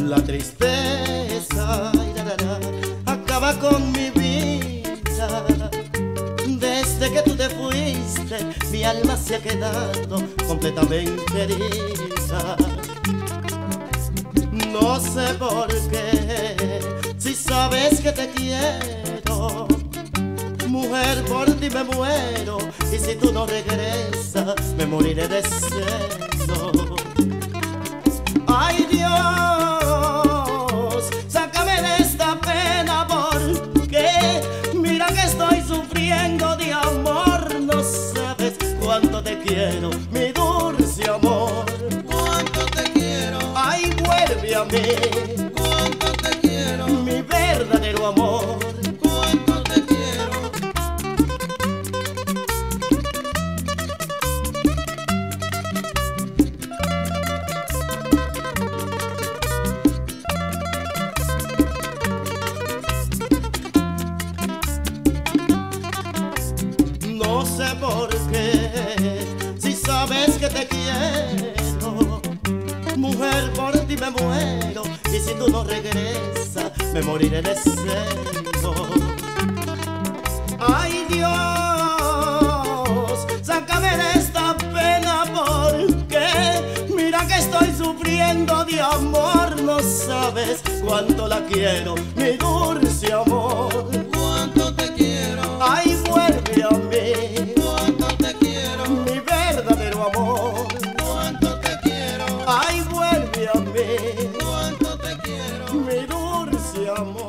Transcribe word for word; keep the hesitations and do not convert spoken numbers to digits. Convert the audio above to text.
La tristeza ay, la, la, la, acaba con mi vida. Desde que tú te fuiste, mi alma se ha quedado completamente herida. No sé por qué, si sabes que te quiero, mujer, por ti me muero. Y si tú no regresas, me moriré de celo. Ay Dios, sácame de esta pena, porque mira que estoy sufriendo de amor. No sabes cuánto te quiero, mi dulce amor. Cuánto te quiero, Ay, vuelve a mí, cuánto te quiero, mi verdadero amor. cuánto te quiero. No sé por qué, si sabes que te quiero, mujer, por ti me muero. Y si tú no regresas, me moriré de celo. Ay Dios, sácame de esta pena, porque mira que estoy sufriendo de amor. No sabes cuánto la quiero, mi dulce amor. Cuánto te quiero, Ay, vuelve a mí, cuánto te quiero, mi verdadero amor. cuánto te quiero, Ay, vuelve a mí, cuánto te quiero. mi dulce amor.